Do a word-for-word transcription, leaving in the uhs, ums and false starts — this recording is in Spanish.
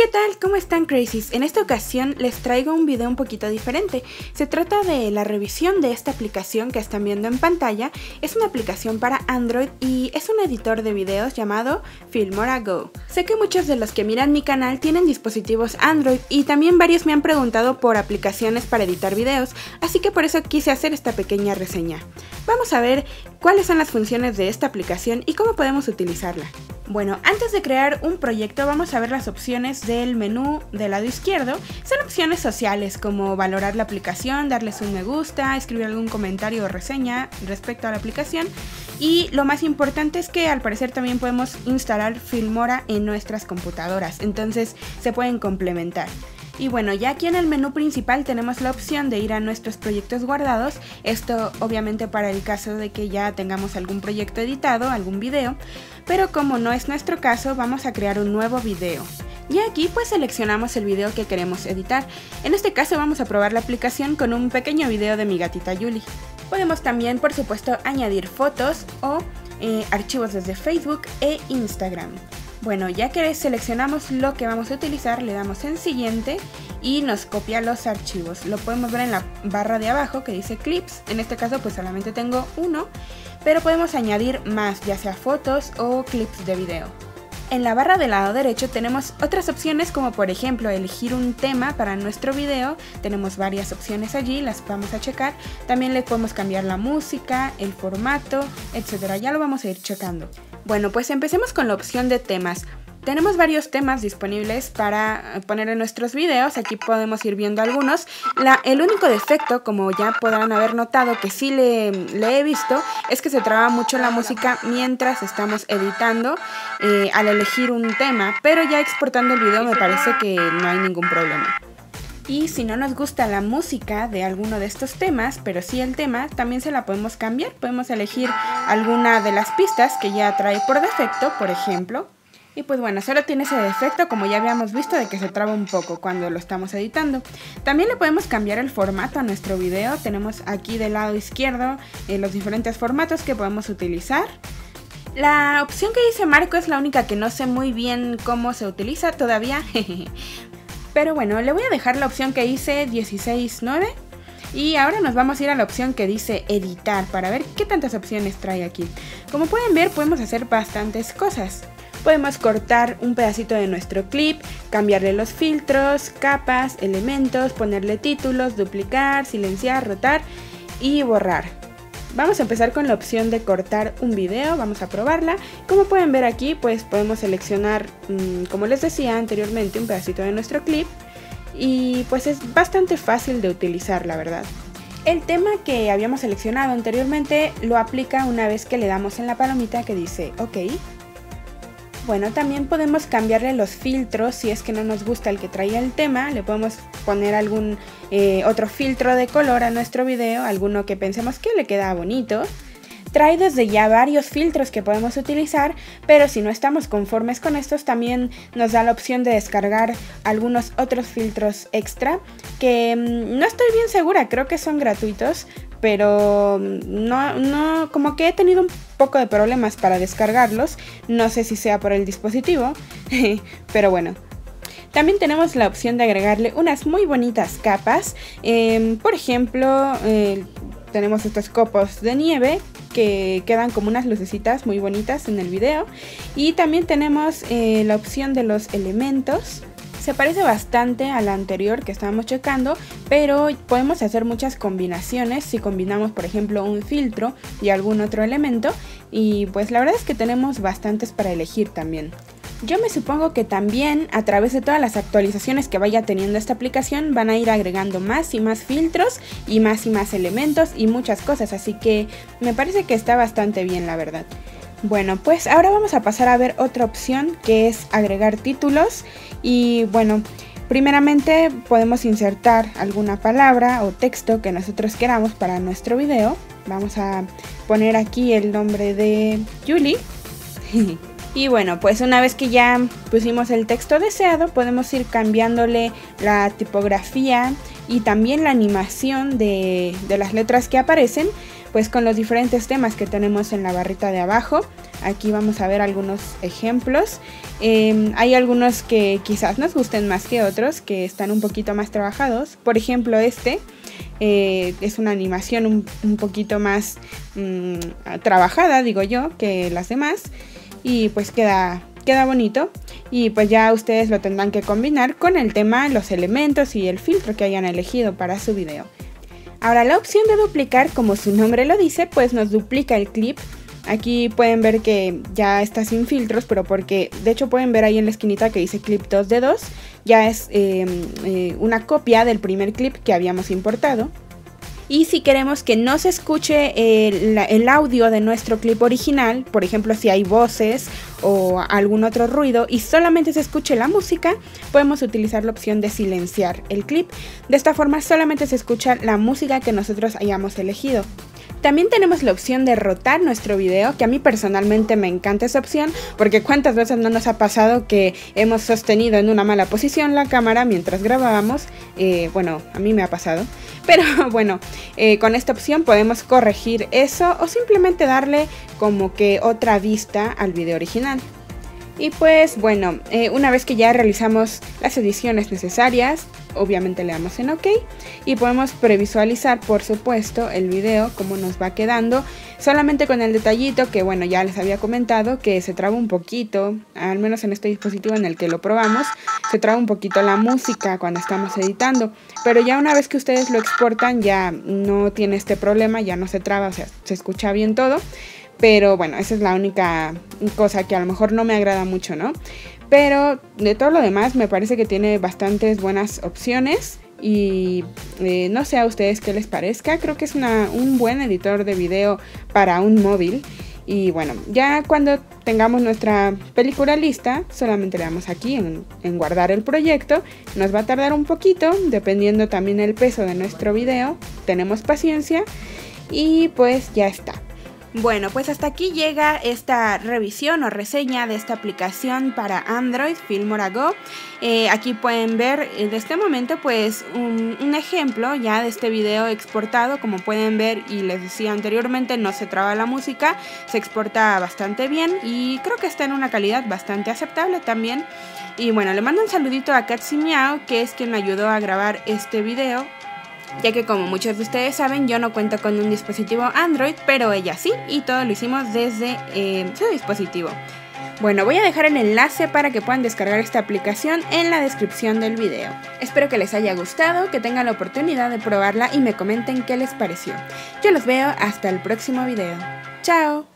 ¿Qué tal? ¿Cómo están, Crazies? En esta ocasión les traigo un video un poquito diferente. Se trata de la revisión de esta aplicación que están viendo en pantalla. Es una aplicación para Android y es un editor de videos llamado Filmora Go. Sé que muchos de los que miran mi canal tienen dispositivos Android y también varios me han preguntado por aplicaciones para editar videos, así que por eso quise hacer esta pequeña reseña. Vamos a ver cuáles son las funciones de esta aplicación y cómo podemos utilizarla. Bueno, antes de crear un proyecto vamos a ver las opciones del menú del lado izquierdo. Son opciones sociales como valorar la aplicación, darles un me gusta, escribir algún comentario o reseña respecto a la aplicación. Y lo más importante es que al parecer también podemos instalar Filmora en nuestras computadoras, entonces se pueden complementar. Y bueno, ya aquí en el menú principal tenemos la opción de ir a nuestros proyectos guardados, esto obviamente para el caso de que ya tengamos algún proyecto editado, algún video, pero como no es nuestro caso vamos a crear un nuevo video. Y aquí pues seleccionamos el video que queremos editar. En este caso vamos a probar la aplicación con un pequeño video de mi gatita Yuli. Podemos también por supuesto añadir fotos o eh, archivos desde Facebook e Instagram. Bueno, ya que seleccionamos lo que vamos a utilizar, le damos en siguiente y nos copia los archivos. Lo podemos ver en la barra de abajo que dice clips. En este caso pues solamente tengo uno, pero podemos añadir más, ya sea fotos o clips de video. En la barra del lado derecho tenemos otras opciones como por ejemplo elegir un tema para nuestro video. Tenemos varias opciones allí, las vamos a checar. También le podemos cambiar la música, el formato, etcétera. Ya lo vamos a ir checando. Bueno, pues empecemos con la opción de temas. Tenemos varios temas disponibles para poner en nuestros videos, aquí podemos ir viendo algunos. La, el único defecto, como ya podrán haber notado que sí le, le he visto, es que se traba mucho la música mientras estamos editando eh, al elegir un tema, pero ya exportando el video me parece que no hay ningún problema. Y si no nos gusta la música de alguno de estos temas, pero sí el tema, también se la podemos cambiar. Podemos elegir alguna de las pistas que ya trae por defecto, por ejemplo. Y pues bueno, solo tiene ese defecto, como ya habíamos visto, de que se traba un poco cuando lo estamos editando. También le podemos cambiar el formato a nuestro video. Tenemos aquí del lado izquierdo eh, los diferentes formatos que podemos utilizar. La opción que dice Marco es la única que no sé muy bien cómo se utiliza todavía. Pero bueno, le voy a dejar la opción que dice dieciséis nueve. Y ahora nos vamos a ir a la opción que dice editar para ver qué tantas opciones trae aquí. Como pueden ver, podemos hacer bastantes cosas. Podemos cortar un pedacito de nuestro clip, cambiarle los filtros, capas, elementos, ponerle títulos, duplicar, silenciar, rotar y borrar. Vamos a empezar con la opción de cortar un video, vamos a probarla. Como pueden ver aquí, pues podemos seleccionar, mmm, como les decía anteriormente, un pedacito de nuestro clip. Y pues es bastante fácil de utilizar, la verdad. El tema que habíamos seleccionado anteriormente lo aplica una vez que le damos en la palomita que dice OK. Bueno, también podemos cambiarle los filtros si es que no nos gusta el que traía el tema. Le podemos poner algún eh, otro filtro de color a nuestro video, alguno que pensemos que le queda bonito. Trae desde ya varios filtros que podemos utilizar, pero si no estamos conformes con estos también nos da la opción de descargar algunos otros filtros extra que mmm, no estoy bien segura, creo que son gratuitos, pero no, no, como que he tenido un poco de problemas para descargarlos, no sé si sea por el dispositivo, pero bueno. También tenemos la opción de agregarle unas muy bonitas capas, eh, por ejemplo, eh, tenemos estos copos de nieve que quedan como unas lucecitas muy bonitas en el video. Y también tenemos eh, la opción de los elementos. Se parece bastante a la anterior que estábamos checando, pero podemos hacer muchas combinaciones si combinamos por ejemplo un filtro y algún otro elemento. Y pues la verdad es que tenemos bastantes para elegir también. Yo me supongo que también a través de todas las actualizaciones que vaya teniendo esta aplicación van a ir agregando más y más filtros y más y más elementos y muchas cosas, así que me parece que está bastante bien, la verdad. Bueno, pues ahora vamos a pasar a ver otra opción que es agregar títulos. Y bueno, primeramente podemos insertar alguna palabra o texto que nosotros queramos para nuestro video. Vamos a poner aquí el nombre de Yuli. Y bueno, pues una vez que ya pusimos el texto deseado, podemos ir cambiándole la tipografía y también la animación de, de las letras que aparecen pues con los diferentes temas que tenemos en la barrita de abajo. Aquí vamos a ver algunos ejemplos. Eh, hay algunos que quizás nos gusten más que otros, que están un poquito más trabajados. Por ejemplo, este eh, es una animación un, un poquito más mmm, trabajada, digo yo, que las demás. Y pues queda... Queda bonito y pues ya ustedes lo tendrán que combinar con el tema, los elementos y el filtro que hayan elegido para su video. Ahora la opción de duplicar, como su nombre lo dice, pues nos duplica el clip. Aquí pueden ver que ya está sin filtros, pero porque de hecho pueden ver ahí en la esquinita que dice clip dos de dos. Ya es eh, eh, una copia del primer clip que habíamos importado. Y si queremos que no se escuche el, el audio de nuestro clip original, por ejemplo si hay voces o algún otro ruido y solamente se escuche la música, podemos utilizar la opción de silenciar el clip. De esta forma solamente se escucha la música que nosotros hayamos elegido. También tenemos la opción de rotar nuestro video, que a mí personalmente me encanta esa opción, porque cuántas veces no nos ha pasado que hemos sostenido en una mala posición la cámara mientras grabábamos. Eh, bueno, a mí me ha pasado, pero bueno, eh, con esta opción podemos corregir eso o simplemente darle como que otra vista al video original. Y pues bueno, eh, una vez que ya realizamos las ediciones necesarias, obviamente le damos en OK y podemos previsualizar, por supuesto, el video, cómo nos va quedando, solamente con el detallito que bueno, ya les había comentado que se traba un poquito, al menos en este dispositivo en el que lo probamos, se traba un poquito la música cuando estamos editando, pero ya una vez que ustedes lo exportan ya no tiene este problema, ya no se traba, o sea, se escucha bien todo. Pero bueno, esa es la única cosa que a lo mejor no me agrada mucho, ¿no? Pero de todo lo demás me parece que tiene bastantes buenas opciones. Y eh, no sé a ustedes qué les parezca. Creo que es una, un buen editor de video para un móvil. Y bueno, ya cuando tengamos nuestra película lista, solamente le damos aquí en, en guardar el proyecto. Nos va a tardar un poquito, dependiendo también el peso de nuestro video. Tenemos paciencia y pues ya está. Bueno, pues hasta aquí llega esta revisión o reseña de esta aplicación para Android, Filmora Go. Eh, aquí pueden ver eh, de este momento pues un, un ejemplo ya de este video exportado. Como pueden ver y les decía anteriormente, no se traba la música, se exporta bastante bien y creo que está en una calidad bastante aceptable también. Y bueno, le mando un saludito a Katsi Miao, que es quien me ayudó a grabar este video, ya que como muchos de ustedes saben, yo no cuento con un dispositivo Android, pero ella sí, y todo lo hicimos desde eh, su dispositivo. Bueno, voy a dejar el enlace para que puedan descargar esta aplicación en la descripción del video. Espero que les haya gustado, que tengan la oportunidad de probarla y me comenten qué les pareció. Yo los veo hasta el próximo video. ¡Chao!